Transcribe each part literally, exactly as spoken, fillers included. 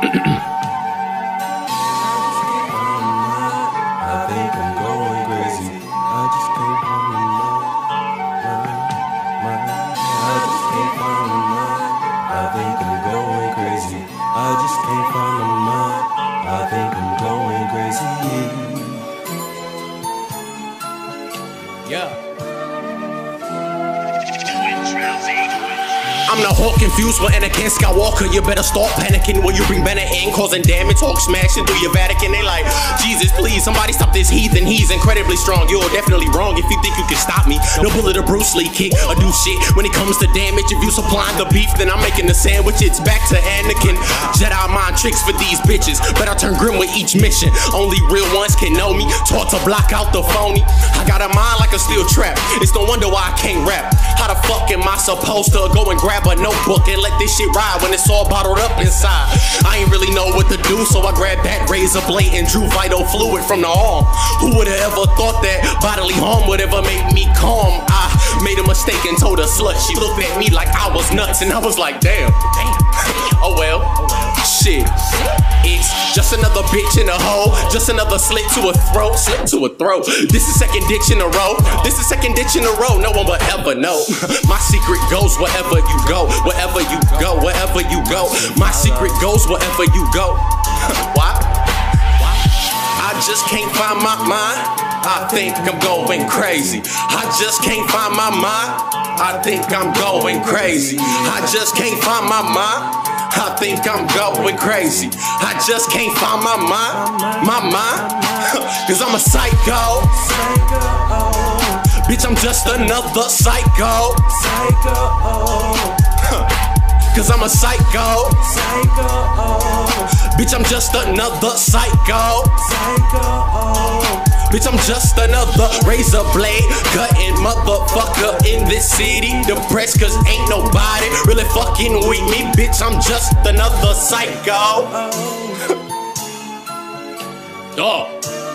think I'm going crazy. I just can't find my mind. I just can't find my mind. I think I'm going crazy. I just can't find my mind. I think I'm going crazy. Yeah. I'm the Hulk confused with Anakin Skywalker. You better start panicking when you bring Bennett in, causing damage. Hulk smashing through your Vatican. They like, Jesus, please, somebody stop this heathen. He's incredibly strong. You're definitely wrong if you think you can stop me. No bullet or Bruce Lee kick or do shit when it comes to damage. If you supplying the beef, then I'm making the sandwich. It's back to Anakin. Jedi mind tricks for these bitches, but I turn grim with each mission. Only real ones can know me. Taught to block out the phony. I got a mind like a steel trap. It's no wonder why I can't rap. How the fuck am I supposed to go and grab a notebook and let this shit ride when it's all bottled up inside? I ain't really know what to do, so I grabbed that razor blade and drew vital fluid from the arm. Who would've ever thought that bodily harm would ever make me calm? I made a mistake and told a slut. She looked at me like I was nuts, and I was like, damn. Oh well, shit. It's just another bitch in a hole, just another slit to a throat, slit to a throat. This is second ditch in a row, this is second ditch in a row. No one will ever know. My secret goes wherever you go, wherever you go, wherever you go. My secret goes wherever you go. Why? I just can't find my mind. I think I'm going crazy. I just can't find my mind. I think I'm going crazy. I just can't find my mind. I think I'm going crazy. I just can't find my mind, my mind, cause I'm a psycho. Bitch, I'm just another psycho. Cause I'm a psycho. Bitch, I'm just another psycho. Bitch, I'm just another razor blade cutting motherfucker in this city. Depressed cause ain't nobody really fucking with me. Bitch, I'm just another psycho. Oh.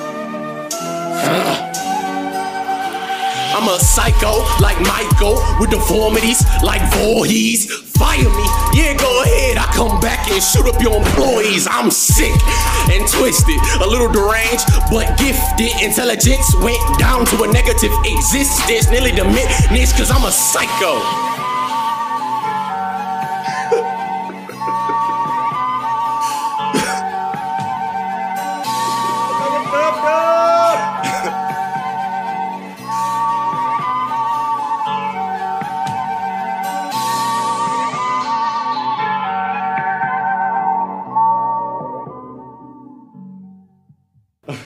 I'm a psycho like Michael with deformities like Voorhees. Fire me, yeah, go ahead. I come back and shoot up your employees. I'm sick and twisted, a little deranged, but gifted. Intelligence went down to a negative existence, nearly diminished, cause I'm a psycho.